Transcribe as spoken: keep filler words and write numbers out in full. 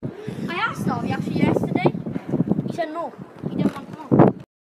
I asked Harvey actually yesterday. He said no.